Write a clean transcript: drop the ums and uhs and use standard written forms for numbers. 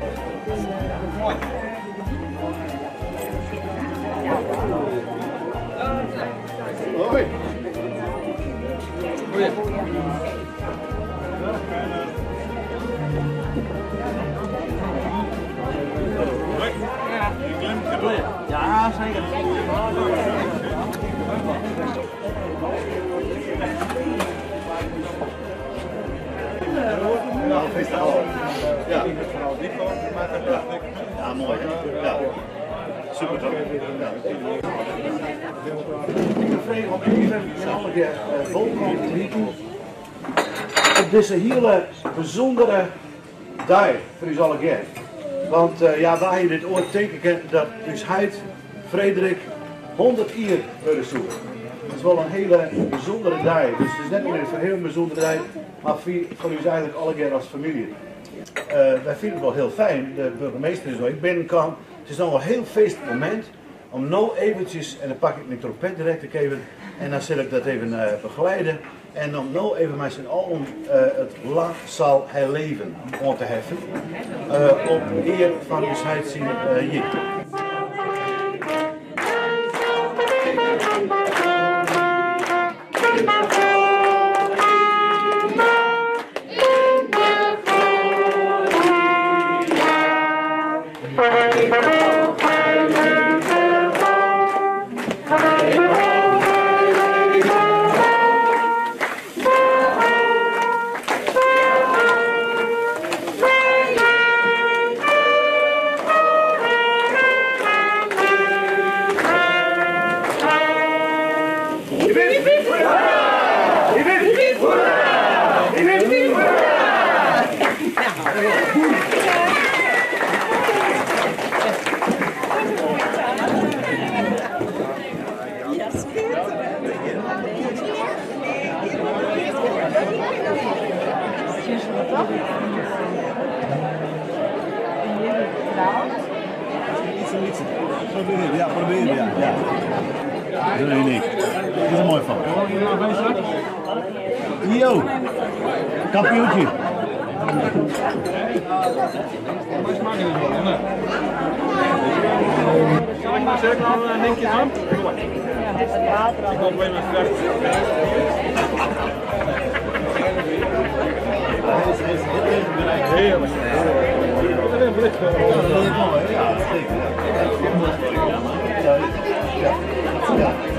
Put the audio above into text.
Hoi. Ja, zeker. Nou, feestdagen. Ja. Ja, mooi. Ja. Super toch? Ja. Ik ben vrij om even in alle keer welkom te heten op deze hele bijzondere dag voor u alle keer. Want ja, waar je dit ooit denken dat dus heid Frederik 100 jaar willen zoeken. Dat is wel een hele bijzondere dag. Dus het is net niet een heel bijzondere dag, maar voor u eigenlijk alle keer als familie. Wij vinden het wel heel fijn, de burgemeester is nog niet binnenkwam. Het is nog wel een heel feestelijk moment om nou eventjes, en dan pak ik mijn trompet direct even en dan zal ik dat even begeleiden. En om nou even met z'n allen het La zal herleven om te heffen. Op eer van de scheidszien hier. Ja, probeer ja. Dat is uniek. Dat is een mooi van. Yo, kampioentje. Zal ik maar zeker al een linkje aan? Ik kom bij mijn slecht. Heerlijk. Ja, zeker. Ja,